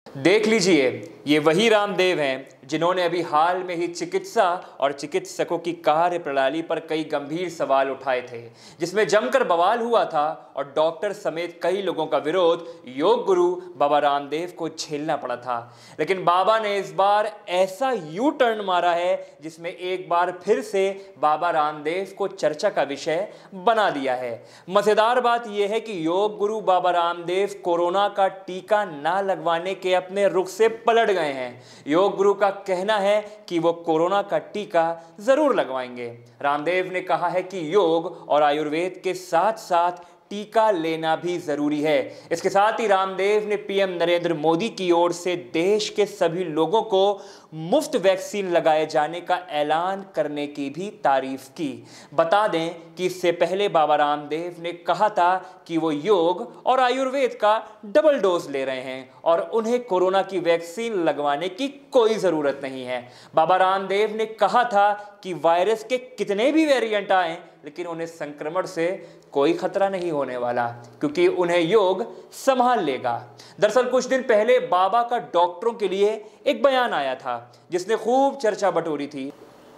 देख लीजिए, ये वही रामदेव हैं जिन्होंने अभी हाल में ही चिकित्सा और चिकित्सकों की कार्य प्रणाली पर कई गंभीर सवाल उठाए थे, जिसमें जमकर बवाल हुआ था और डॉक्टर समेत कई लोगों का विरोध योग गुरु बाबा रामदेव को झेलना पड़ा था। लेकिन बाबा ने इस बार ऐसा यू टर्न मारा है जिसमें एक बार फिर से बाबा रामदेव को चर्चा का विषय बना दिया है। मजेदार बात यह है कि योग गुरु बाबा रामदेव कोरोना का टीका ना लगवाने के अपने रुख से पलट गए हैं। योग गुरु का कहना है कि वो कोरोना का टीका जरूर लगवाएंगे। रामदेव ने कहा है कि योग और आयुर्वेद के साथ साथ टीका लेना भी जरूरी है। इसके साथ ही रामदेव ने पीएम नरेंद्र मोदी की ओर से देश के सभी लोगों को मुफ्त वैक्सीन लगाए जाने का ऐलान करने की भी तारीफ की। बता दें कि इससे पहले बाबा रामदेव ने कहा था कि वो योग और आयुर्वेद का डबल डोज ले रहे हैं और उन्हें कोरोना की वैक्सीन लगवाने की कोई जरूरत नहीं है। बाबा रामदेव ने कहा था कि वायरस के कितने भी वेरिएंट आए लेकिन उन्हें संक्रमण से कोई खतरा नहीं होने वाला, क्योंकि उन्हें योग संभाल लेगा। दरअसल कुछ दिन पहले बाबा का डॉक्टरों के लिए एक बयान आया था जिसने खूब चर्चा बटोरी थी।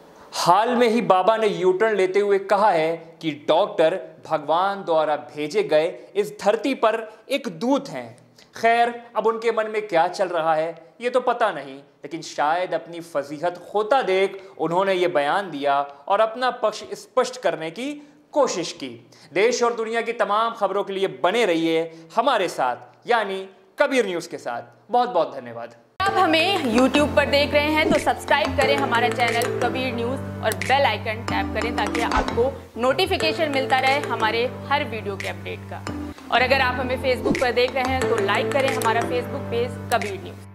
हाल में ही बाबा ने यू टर्न लेते हुए कहा है कि डॉक्टर भगवान द्वारा भेजे गए इस धरती पर एक दूत हैं। खैर, अब उनके मन में क्या चल रहा है ये तो पता नहीं, लेकिन शायद अपनी फजीहत खोता देख उन्होंने ये बयान दिया और अपना पक्ष स्पष्ट करने की कोशिश की। देश और दुनिया की तमाम खबरों के लिए बने रहिए हमारे साथ, यानी कबीर न्यूज़ के साथ। बहुत बहुत धन्यवाद। आप हमें YouTube पर देख रहे हैं तो सब्सक्राइब करें हमारा चैनल कबीर न्यूज़ और बेल आइकन टैप करें ताकि आपको नोटिफिकेशन मिलता रहे हमारे हर वीडियो के अपडेट का। और अगर आप हमें Facebook पर देख रहे हैं तो लाइक करें हमारा Facebook पेज कबीर न्यूज़।